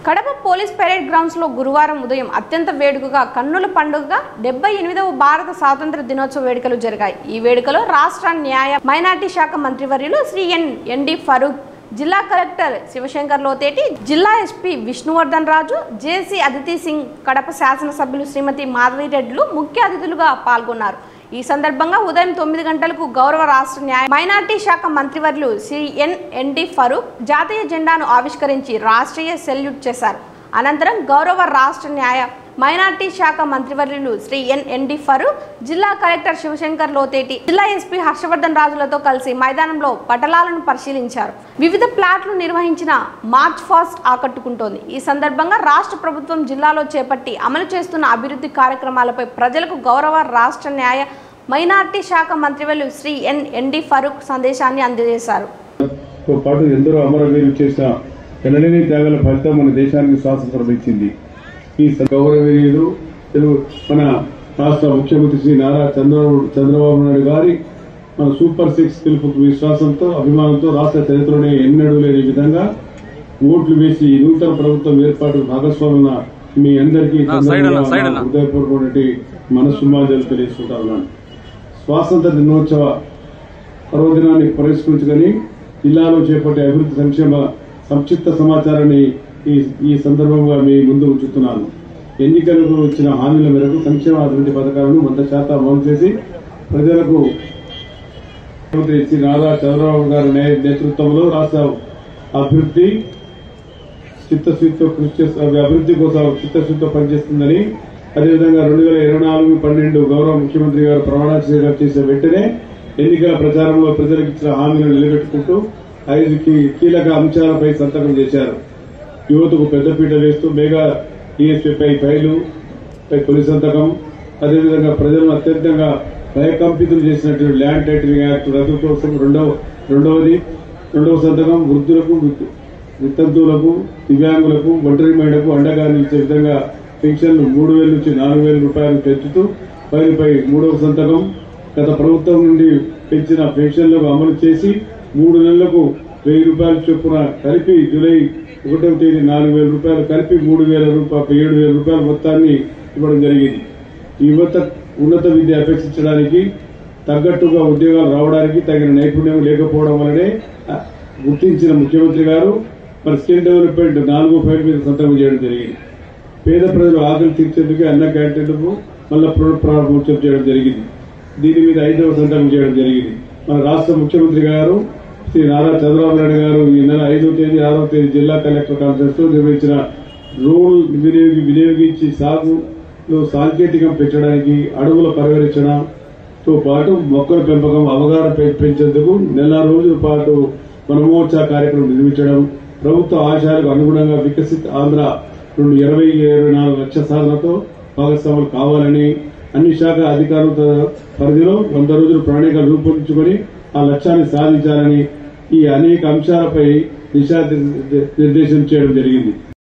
Kadapa police parade grounds లో గురువారం ఉదయం అత్యంత వేడుకగా కన్నుల పండుగగా 78వ భారత స్వాతంత్ర దినోత్సవ వేడుకలు జరిగాయి। ఈ వేడుకలో రాష్ట్ర న్యాయ మైనార్టీ శాఖ మంత్రివర్యులు శ్రీ ఎన్.డి. ఫరూక్, జిల్లా కలెక్టర్ శివశంకర్ లోతేటి, జిల్లా ఎస్పీ విష్ణువర్ధన్ రాజు, జేసీ అదితి సింగ్, కడప శాసనసభ్యులు శ్రీమతి మాధవి రెడ్డిలు ముఖ్య అతిథులుగా పాల్గొన్నారు। ఈ సందర్భంగా ఉదయం 9 గంటలకు గౌరవ రాష్ట్ర న్యాయ మైనార్టీ శాఖ మంత్రివర్యులు శ్రీ ఎన్.డి. ఫరూక్ జాతీయ జెండాను ఆవిష్కరించి రాష్ట్రీయ సెల్యూట్ చేశారు। అనంతరం గౌరవ రాష్ట్ర న్యాయ మైనార్టీ శాఖ మంత్రివర్యులు శ్రీ ఎన్.డి. ఫరూక్, జిల్లా కలెక్టర్ శివశంకర్ లోతేటి, జిల్లా ఎస్పీ హర్షవర్ధన్ రాజులతో కలిసి మైదానంలో పటలాలను పరిశీలించారు। వివిధ ప్లాట్లు నిర్వహించిన మార్చ్ ఫాస్ట్ ఆకట్టుకుంటోంది। ఈ సందర్భంగా రాష్ట్ర ప్రభుత్వం జిల్లాలో చేపట్టి అమలు చేస్తున్న అభివృద్ధి కార్యక్రమాలపై ప్రజలకు గౌరవ రాష్ట్ర న్యాయ మైనార్టీ శాఖ మంత్రివర్యులు శ్రీ ఎన్.డి. ఫరూక్ సందేశాన్ని అందజేశారు। ఎందరో అమరవీరులు చేసిన ఎనలేని త్యాగాల ఫలితం మన దేశానికి స్వాతంత్రం ఇచ్చింది। ఈ గౌరవనీయులు మన రాష్ట్ర ముఖ్యమంత్రి శ్రీ నారా చంద్రబాబు నాయుడు గారి మన సూపర్ 6 పిలుపుకు విశ్వాసంతో, అభిమానంతో రాష్ట్ర చరిత్రలోనే ఎన్నడూ లేని విధంగా ఓట్లు వేసి నూతన ప్రభుత్వం ఏర్పాటు భాగస్వామ్య మీ అందరికీ హృదయపూర్వక మనస్సుమాజలు తెలియజేసుకుంటా ఉన్నాను। స్వాతంత్ర దినోత్సవ పర్వదినాన్ని పురస్కరించుకొని జిల్లాలో చేపట్టే అభివృద్ధి సంక్షేమ సంక్షిప్త సమాచారాన్ని ఈ సందర్భంగా మీ ముందు ఉంచుతున్నాను। ఎన్నికలకు ఇచ్చిన హామీల మేరకు సంక్షేమ అభివృద్ధి పథకాలను 100% అమలు చేసి ప్రజలకు ముఖ్యమంత్రి శ్రీ నారా చంద్రబాబు గారి నేతృత్వంలో రాష్ట్ర అభివృద్ధి అభివృద్ధి కోసం చిత్తశుద్ధితో పనిచేస్తుందని, అదేవిధంగా 2024-12 గౌరవ ముఖ్యమంత్రి గారు ప్రమాణ స్వీకారం చేసిన వెంటనే ఎన్నికల ప్రచారంలో ప్రజలకు ఇచ్చిన హామీలను నిలబెట్టుకుంటూ 5 కీలక అంశాలపై సంతకం చేశారు। యువతకు పెద్దపీట వేస్తూ మెగా డిఎస్పీపై ఫైలు తొలి సంతకం, అదేవిధంగా ప్రజలను అత్యంతంగా భయకంపితులు చేసినటువంటి ల్యాండ్ టైటిలింగ్ యాక్ట్ రద్దు కోసం రెండవ సంతకం, వృద్ధులకు, వితంతువులకు, దివ్యాంగులకు, ఒంటరి మహిళలకు అండగా నిలిచే విధంగా పెన్షన్లు 3,000 నుంచి 4,000 రూపాయలు పెంచుతూ ఫైలుపై 3వ సంతకం, గత ప్రభుత్వం నుండి పెంచిన పెన్షన్లకు అమలు చేసి 3 నెలలకు 1,000 రూపాయల చొప్పున కలిపి జూలై 1వ తేదీ 4,000 రూపాయలు కలిపి 7,000 రూపాయల మొత్తాన్ని ఇవ్వడం జరిగింది। యువత ఉన్నత విద్య అపేక్షించడానికి తగ్గట్టుగా ఉద్యోగాలు రావడానికి తగిన నైపుణ్యం లేకపోవడం వల్లనే గుర్తించిన ముఖ్యమంత్రి గారు మరి స్కిల్ డెవలప్మెంట్ 4వ ఫైల్ మీద సంతకం చేయడం జరిగింది। పేద ప్రజలు ఆకలి తీర్చేందుకు అన్న క్యాంటీన్లకు మళ్ళా పునఃప్రారంభం చేయడం జరిగింది। దీని మీద 5వ సంతకం చేయడం జరిగింది। మన రాష్ట్ర ముఖ్యమంత్రి గారు శ్రీ నారా చంద్రబాబు నాయుడు గారు ఈ నెల 5వ తేదీ 6వ తేదీ జిల్లా కలెక్టర్ కాన్ఫరెన్స్ లో నిర్వహించిన రూల్ వినియోగించి సాగులో సాంకేతికం పెట్టడానికి అడవుల పర్యవేక్షణతో పాటు మొక్కల పెంపకం అవగాహన పెంచేందుకు నెల రోజుల పాటు వనమోర్చా కార్యక్రమం నిర్మించడం, ప్రభుత్వ ఆశయాలకు అనుగుణంగా వికసిత్ ఆంధ్ర 2024 లక్ష్య సాధనతో భాగస్వాములు కావాలని అన్ని శాఖ అధికారుల పరిధిలో 100 రోజుల ప్రణాళికలు రూపొందించుకొని ఆ లక్ష్యాన్ని సాధించాలని ఈ అనేక అంశాలపై దిశానిర్దేశం చేయడం జరిగింది।